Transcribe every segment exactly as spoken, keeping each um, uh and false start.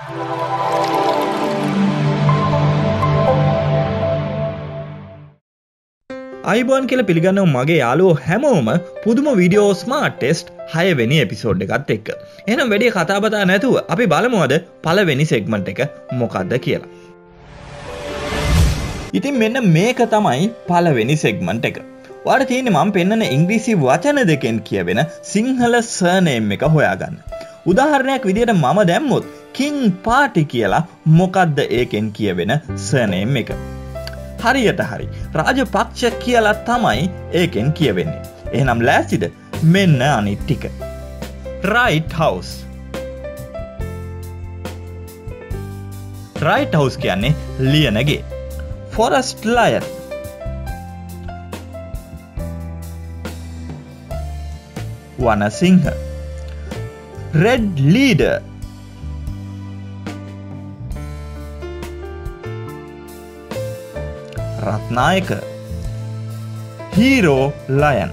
අයිබෝන් කියලා පිළිගන්නව මගේ යාළුවෝ හැමෝම පුදුම වීඩියෝ ස්මාර්ට් ටෙස්ට් හය වෙනි එපිසෝඩ් එකත් එක්ක. එහෙනම් වැඩි කතා බතා නැතුව අපි බලමු අද පළවෙනි සෙග්මන්ට් එක මොකක්ද කියලා. ඉතින් මෙන්න මේක තමයි පළවෙනි සෙග්මන්ට් එක. ඔයාලට තියෙන්නේ මම පෙන්නන ඉංග්‍රීසි වචන දෙකෙන් කියවෙන සිංහල සර්නේම් එක හොයාගන්න. උදාහරණයක් විදිහට මම දැම්මොත් කිං පාටි කියලා මොකක්ද ඒකෙන් කියවෙන සර්නේම් එක? හරියට හරි. රාජපක්ෂ කියලා තමයි ඒකෙන් කියවෙන්නේ. එහෙනම් ලෑස්තිද? මෙන්න අනිත් ටික. right house. right house කියන්නේ Liyanage. forest lion. Wanasinghe. red leader. Rathnayake. Hero lion.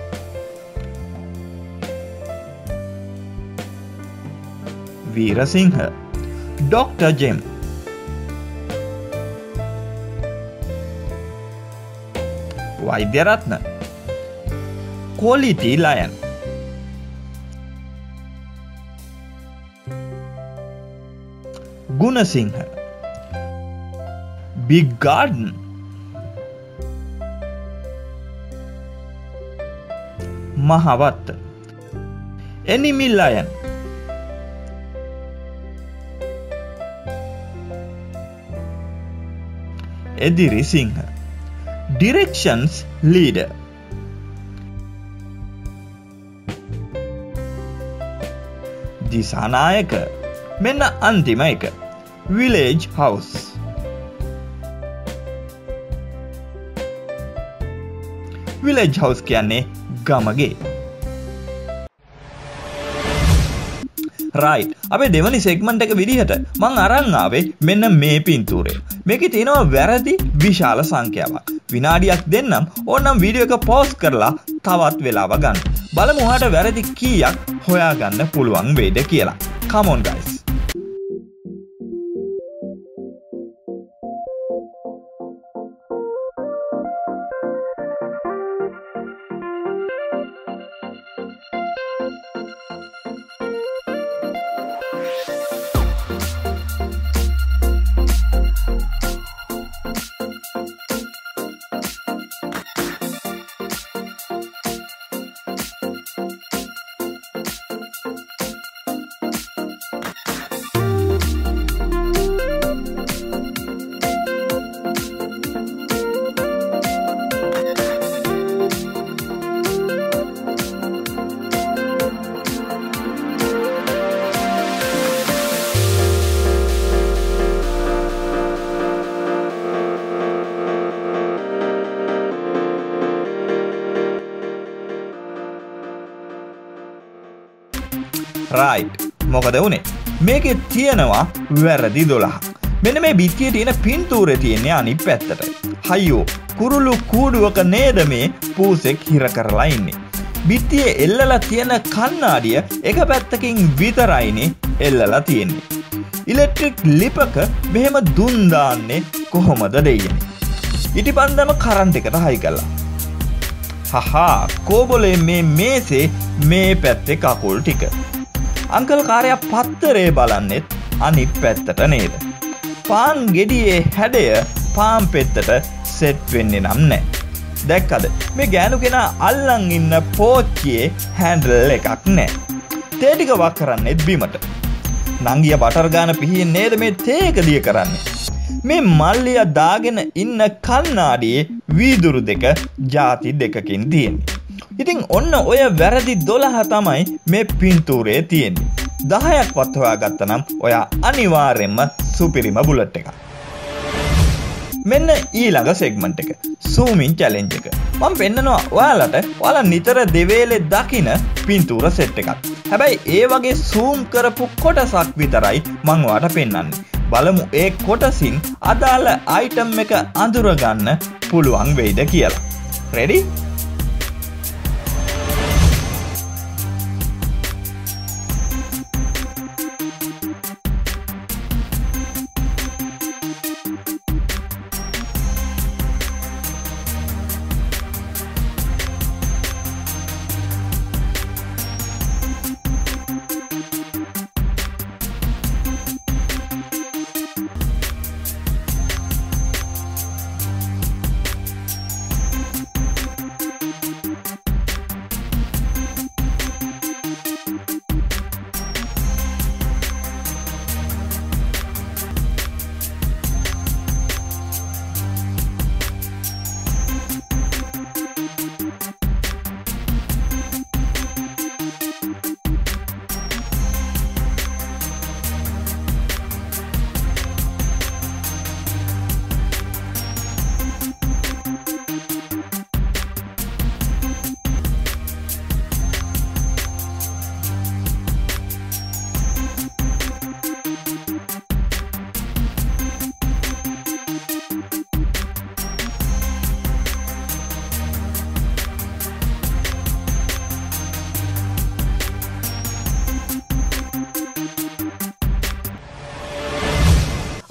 Weerasinghe. Doctor gem. Vaidyaratne. Quality lion. Gunasinghe. Big garden. Mahawatta. Enemy lion. Edirisinghe. Directions leader. Dissanayake. මෙන්න අන්තිම එක. Village house. විලේජ් හවුස් කියන්නේ ගමගේ. රයිට්. අපේ දෙවනි සෙග්මන්ට් එක විදිහට මං අරන් ආවේ මෙන්න මේ පින්තූරය. මේකේ තියෙනවා වැරදි විශාල සංඛ්‍යාවක්. විනාඩියක් දෙන්නම්. ඕනනම් වීඩියෝ එක පෝස් කරලා තවත් වෙලාව ගන්න. බලමු ඔයාට වැරදි කීයක් හොයාගන්න පුළුවන් වේද කියලා. Come on guys. රයිට්. මොකද වුනේ? මේකේ තියෙනවා වැරදි දොළහක්. මෙන්න මේ බිත්තියේ තියෙන පින්තූරේ තියෙන්නේ අනිත් පැත්තට. හයියෝ, කුරුළු කූඩුවක නේද මේ පූසෙක් හිර කරලා ඉන්නේ. බිත්තියේ එල්ලලා තියෙන කණ්ණාඩිය එක පැත්තකින් විතරයිනේ එල්ලලා තියෙන්නේ. ඉලෙක්ට්‍රික් ලිපක මෙහෙම දුන් දාන්නේ කොහොමද දෙයියනේ? ඉටිපන්දම කරන්ට් එකට හයි කළා. හහා, කෝබලේ මේ මේසේ මේ පැත්තේ කකුල් ටික. අංකල් කාර්යයා පත්තරේ බලන්නෙත් අනිත් පැත්තට නේද? පාන් ගෙඩියේ හැඩය පාන් පෙත්තට සෙට් වෙන්නේ නම් නැහැ. දැක්කද? මේ ගෑනු කෙනා අල්ලන් ඉන්න පෝච්චියේ හැන්ඩල් එකක් නැහැ. තේ ටික වක් කරන්නේත් බිමට. නංගියා බටර් ගාන පිහින් නේද මේ තේ එක දිය කරන්නේ? මේ මල්ලියා දාගෙන ඉන්න කණ්ණාඩියේ වීදුරු දෙක ಜಾති දෙකකින් තියෙන්නේ. ඉතින් ඔන්න ඔය වැරදි දොළහ තමයි මේ පින්තූරේ තියෙන්නේ. දහයක් වත් හොයාගත්තා නම් ඔයා අනිවාර්යෙන්ම සුපිරිම බුලට් එකක්. මෙන්න ඊළඟ සෙග්මන්ට් එක. zoom in challenge එක. මම පෙන්නනවා ඔයාලට ඔයාලා නිතර දෙවේලේ දකින පින්තූර සෙට් එකක්. හැබැයි ඒ වගේ zoom කරපු කොටසක් විතරයි මම ඔයාලට පෙන්නන්නේ. බලමු ඒ කොටසින් අදාළ item එක අඳුරගන්න පුළුවන් වෙයිද කියලා. ready?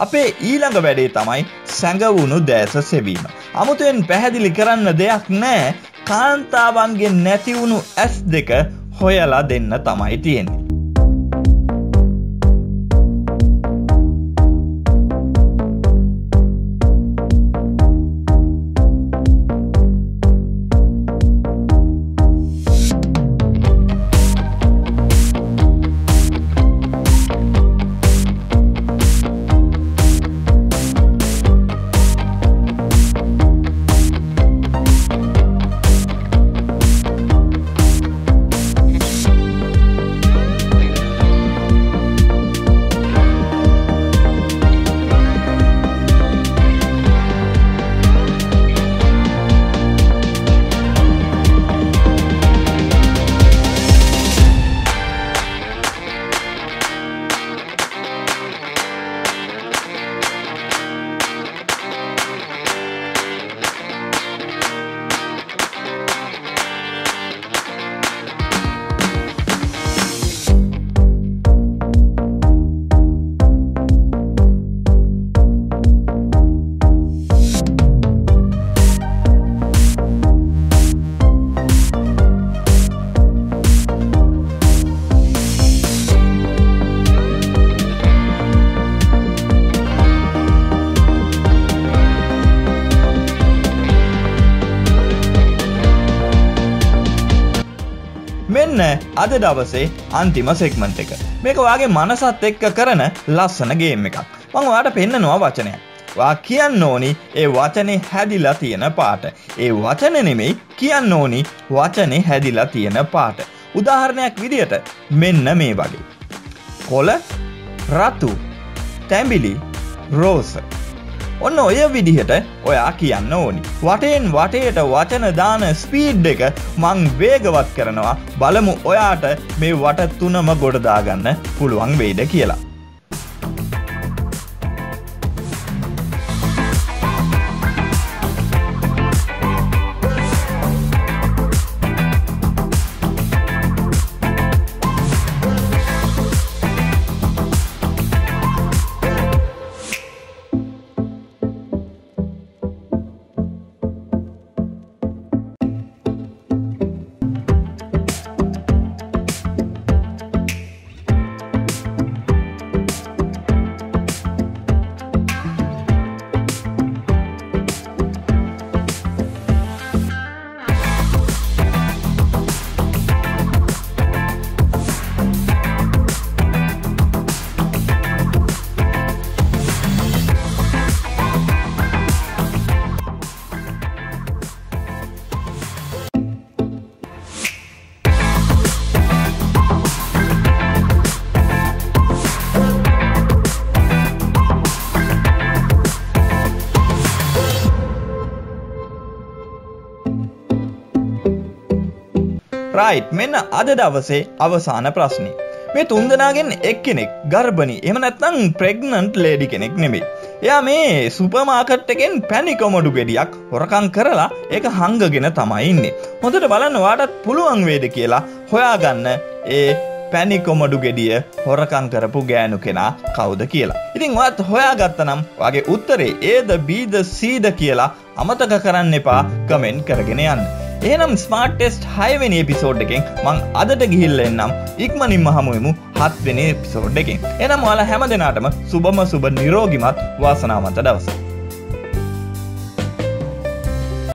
අපේ ඊළඟ වැඩේ තමයි සැඟවුණු දැස සෙවීම. අමුතුවෙන් පැහැදිලි කරන්න දෙයක් නැහැ. කාන්තාවන්ගේ නැති වුණු ඇස් දෙක හොයලා දෙන්න තමයි තියෙන්නේ. මෙන්න අද දවසේ අන්තිම සෙග්මන්ට් එක. මේක ඔයාගේ මනසත් එක්ක කරන ලස්සන ගේම් එකක්. මම ඔයාලට පෙන්නනවා වචනයක්. ඔයා කියන්න ඕනි ඒ වචනේ හැදිලා තියෙන පාට. ඒ වචන නෙමෙයි කියන්න ඕනි වචනේ හැදිලා තියෙන පාට. උදාහරණයක් විදියට මෙන්න මේ වගේ. කොළ, රතු, තැඹිලි, රෝස. ඔන්න ඔය විදිහට ඔයා කියන්න ඕනි. වටෙන් වටේට වචන දාන ස්පීඩ් එක මං වේගවත් කරනවා. බලමු ඔයාට මේ වට තුනම ගොඩ දාගන්න පුළුවන් වෙයිද කියලා. රයිට්, මෙන්න අද දවසේ අවසාන ප්‍රශ්නේ. මේ තුන්දෙනාගෙන් එක්කෙනෙක් ගර්භණී එහෙම නැත්නම් ප්‍රෙග්නන්ට් ලේඩි කෙනෙක් නෙමෙයි. එයා මේ සුපර් මාකට් එකෙන් පැණි කොමඩු ගෙඩියක් හොරකම් කරලා ඒක හංගගෙන තමයි ඉන්නේ. හොඳට බලන්න ඔයාටත් පුළුවන් වේද කියලා හොයාගන්න ඒ පැණි කොමඩු ගෙඩිය හොරකම් කරපු ගෑනු කෙනා කවුද කියලා. ඉතින් ඔයත් හොයාගත්තා නම් ඔයාගේ උත්තරේ Aද Bද Cද කියලා අමතක කරන්න එපා කමෙන්ට් කරගෙන යන්න. එහෙනම් ස්මාර්ට් ටෙස්ට් හය වෙනි එපිසෝඩ් එකෙන් මං අදට ගිහිල්ලා එන්නම්. ඉක්මනින්ම හමු වෙමු හත් වෙනි එපිසෝඩ් එකෙන්. එහෙනම් ඔයාලා හැම දිනාටම සුබම සුබ නිරෝගිමත් වාසනාවන්ත දවසක්.